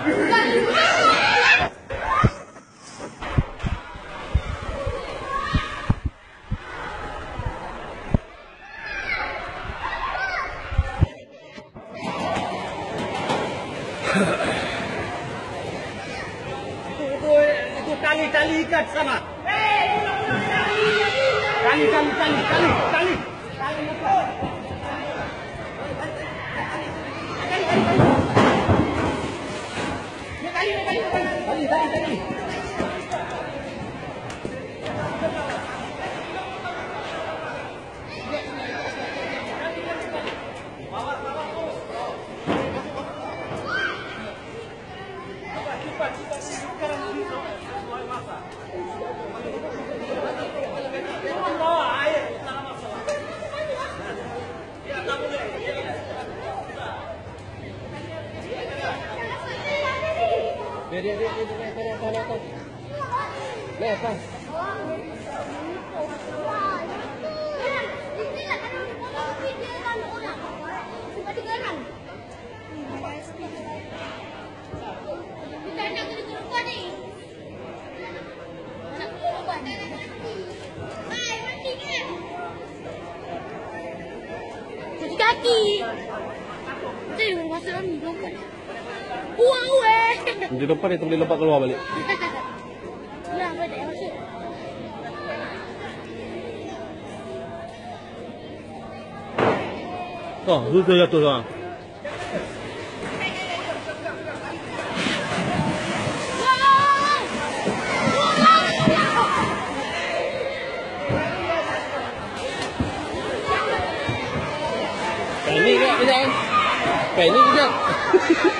Itu tali ikat sana. Tali. Tali. Dia. Lepas. Kaki. Itu masa ni lompat. Buang weh. Di depan dia boleh lompat keluar balik. Ya, balik masuk. Oh, tu jatuh seorang. Panik kejap.